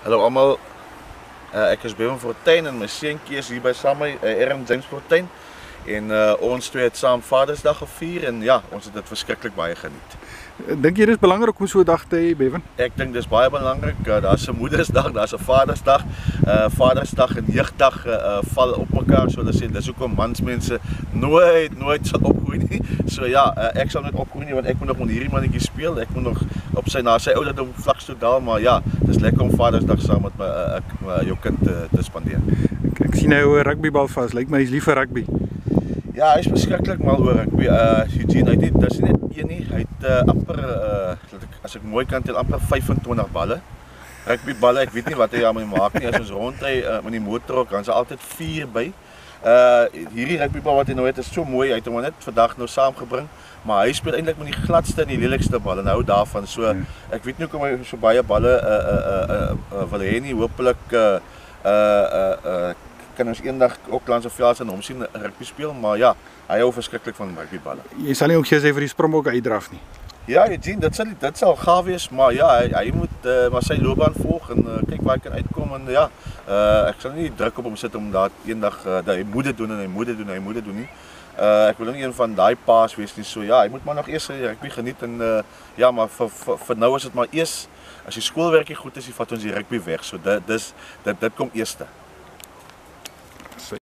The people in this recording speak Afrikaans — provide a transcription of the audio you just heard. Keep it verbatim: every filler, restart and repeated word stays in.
Hallo allemaal, uh, ek is Bevan Fortuin en my seentjie is hier by saam met my, uh, Aaron James Fortuin. En uh, ons twee het saam Vadersdag gevier en ja, ons het dit verskriklik baie geniet. Dink jy dit is belangrik om so 'n dag te hê, Bevan? Ek dink dis baie belangrik. Uh, daar's 'n Moedersdag, daar's 'n Vadersdag. Uh, Vadersdag en Jeugdag uh, uh, val op mekaar, so hulle sê dis hoekom mansmense nooit nooit sal opgroei nie. So ja, uh, ek sal net opgroei nie want ek moet nog met hierdie mannetjie speel. Ek moet nog op sy na sy ouderdom vlakstoel daal, maar ja, dis lekker om Vadersdag saam met my uh, ek, uh, jou kind te, te spandeer. Ek, ek sien hy hou 'n rugbybal vas. Lyk my hy's lief vir rugby. Ja, hy is beskiklik mal oor rugby. Uh, Eugene, hy het dis nie net een nie, hy het uh, amper, uh, as ek mooi kan tel, amper vyfentwintig balle. Rugbyballe, ek weet nie wat hy daarmee maak nie, as ons rondry uh, met die motorhok, dan is daar altyd vier by. Uh, hierdie rugbybal wat hy nou het, is so mooi, hy het hom net vandag nou saamgebring, maar hy speel eintlik met die gladste en die lelikste bal, en hou daarvan, so, ja. Ek weet nie hoekom hy so baie balle uh, uh, uh, uh, uh, wil hê nie, hopelik uh, uh, uh, uh, kan ons eendag ook langs of veld en hom sien rugby speel, maar ja, hy hou verskriklik van rugbyballe. Jy sal nie ook gesê vir die Springbokke uitdraf nie. Ja, Eugene, dit sal dit sal gaaf wees, maar ja, hy, hy moet uh, maar sy loopbaan volg en uh, kyk waar hy kan uitkom en ja, uh, ek sal nie druk op hom sit om daar eendag uh, dat hy moet dit doen en hy moet dit doen, hy moet dit doen nie. Uh, ek wil nie een van daai paas wees nie, so ja, hy moet maar nog eers die rugby geniet en uh, ja, maar vir, vir, vir nou is dit maar eers, as die skoolwerkie goed is, die vat ons die rugby weg, so dit, dis, dit, dit kom eerste.